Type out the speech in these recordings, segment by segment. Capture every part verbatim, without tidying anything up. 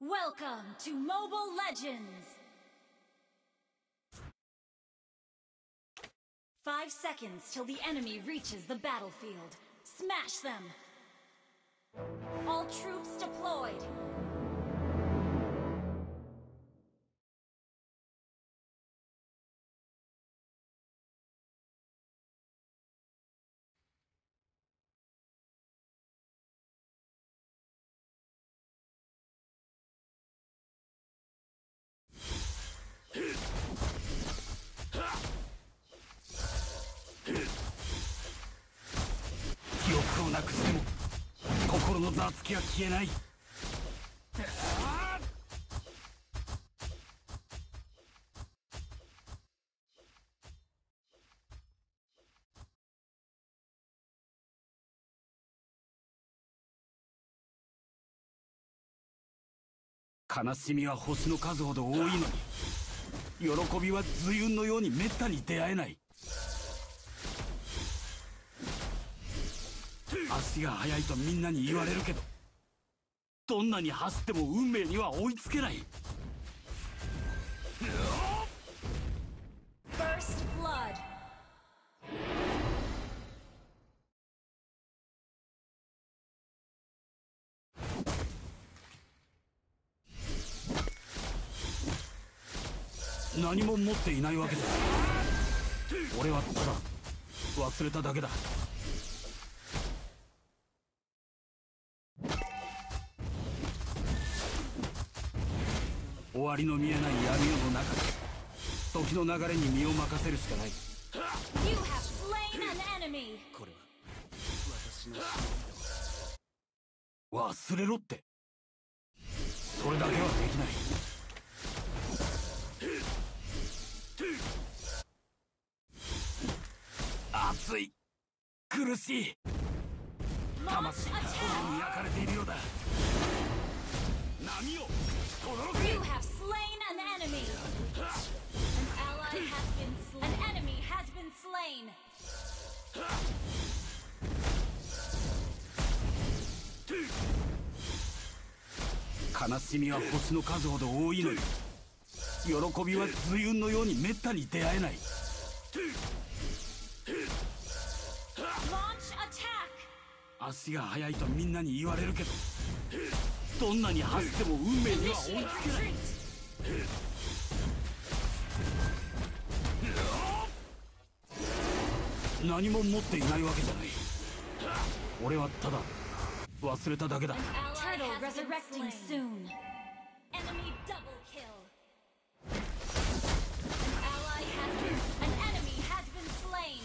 Welcome to Mobile Legends! Five seconds till the enemy reaches the battlefield. Smash them! All troops deployed! 悲しみは星の数ほど多いのに、喜びは随雲のようにめったに出会えない。足が速いとみんなに言われるけど、どんなに走っても運命には追いつけない。 First blood. 何も持っていないわけじゃない。俺はただ忘れただけだ。終わりの見えない闇夜の中で時の流れに身を任せるしかない。 You have slain an enemy. これは私の忘れろって。それだけはできない。熱い、苦しい、魂が炎に焼かれているようだ。波を轟け。 You have slain an enemy. An ally has been slain. An enemy has been slain. 悲しみは星の数ほど多いのに、喜びは随雲のようにめったに出会えない。足が速いとみんなに言われるけど、どんなに走っても運命には追いつけない。何も持っていないわけじゃない。俺はただ忘れただけだ。 Turtle resurrecting soon. Enemy double kill. An ally has been. An enemy has been slain.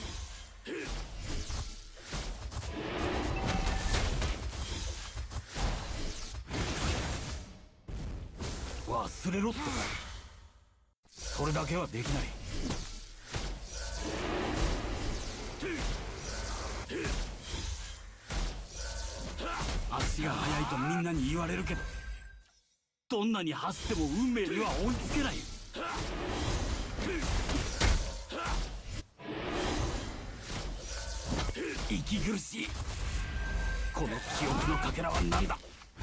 忘れろって。それだけはできない。足が速いとみんなに言われるけど、どんなに走っても運命には追いつけない。息苦しい。この記憶のかけらは何だ。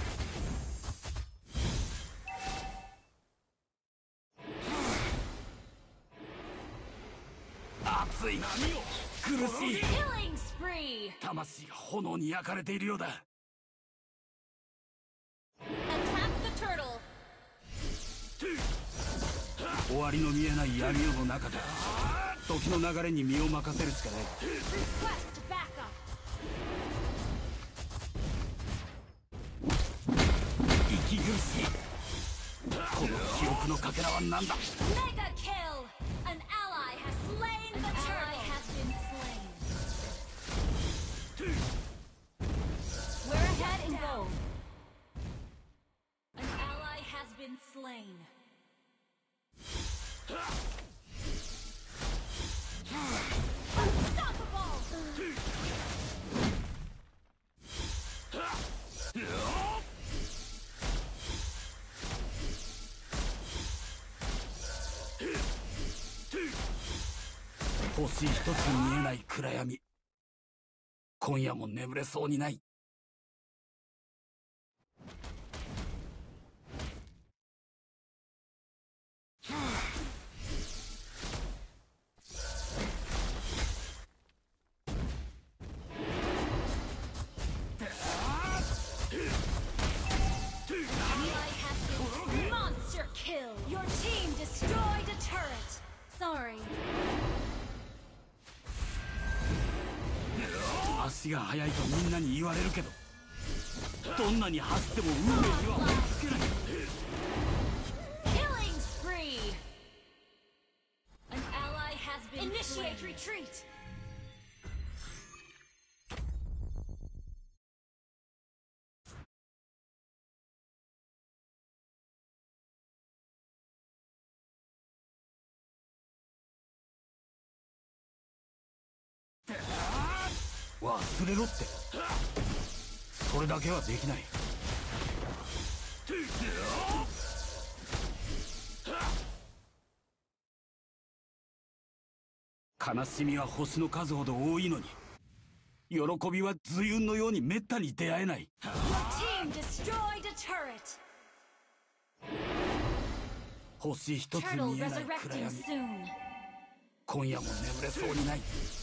熱い、苦しい。 Killing spree. 魂が炎に焼かれているようだ。 Attack the turtle. 終わりの見えない闇夜の中で時の流れに身を任せるしかない。 Request backup. 息苦しい。この記憶のかけらは何だ。 Mega kill. An ally has slain the turtle. An ally has been slain. We're ahead in gold. An ally has been slain. Unstoppable! 星一つ見えない暗闇。今夜も眠れそうにない。 Monster kill! Your team destroyed a turret! Sorry. 足が速いとみんなに言われるけど、どんなに走っても運命には追いつけない。 Killing spree! An ally has been Initiate retreat! 「忘れろ」ってそれだけはできない。悲しみは星の数ほど多いのに、喜びは随雲のようにめったに出会えない。星一つ見えない暗闇、今夜も眠れそうにない。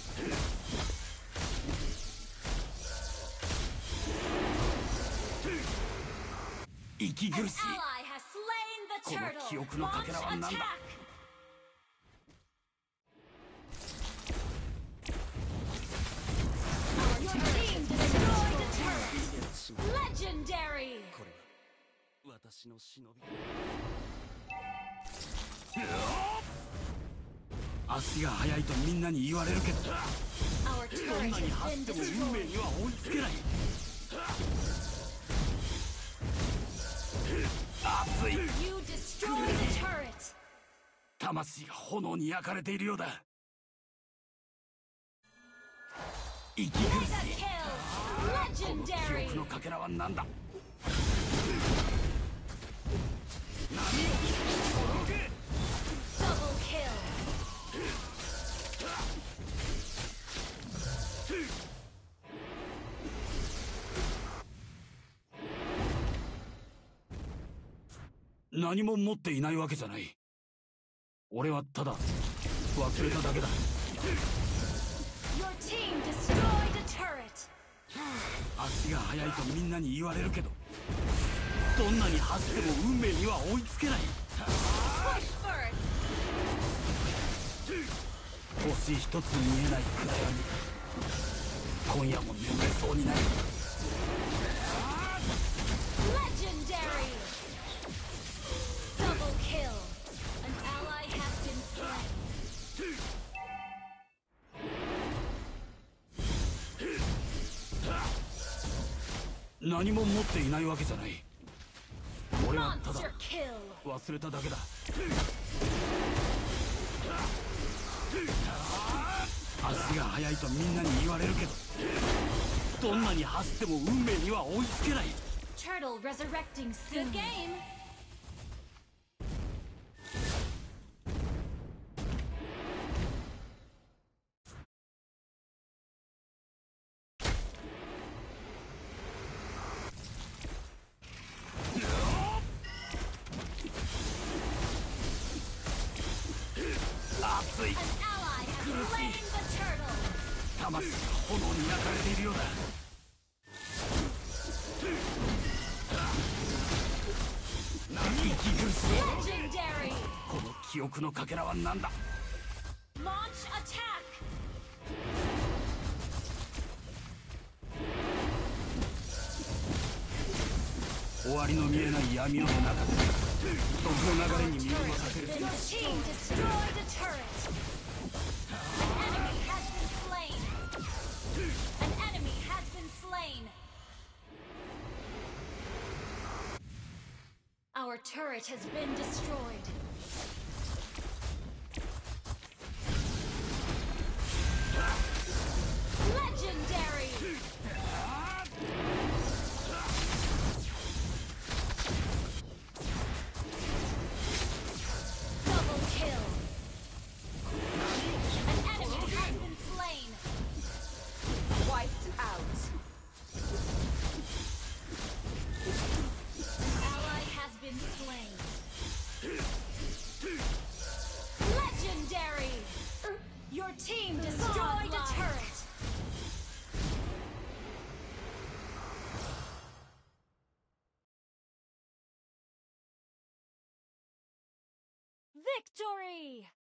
息苦しい。この記憶のかけらは何だ。 Legendary! これが私の忍び。足が速いとみんなに言われるけど、どんなに走っても運命には追いつけない。熱い。魂が炎に焼かれているようだ。息苦しい。この記憶のかけらは何だ。波を届け。何も持っていないわけじゃない。俺はただ忘れただけだ。足が速いとみんなに言われるけど、どんなに走っても運命には追いつけない。星一つ見えない暗闇、今夜も眠れそうにない。何も持っていないわけじゃない。俺はただ忘れただけだ。足が速いとみんなに言われるけど、どんなに走っても運命には追いつけない。 Turtle resurrecting soon. Good game. 熱い。魂が炎に焼かれているようだ。息苦しい。この記憶のかけらは何だ。終わりの見えない闇の中で毒の流れに身を任せる。 Our turret has been destroyed. Legendary! Double kill. An enemy has been slain. Wiped out. An ally has been slain. Victory!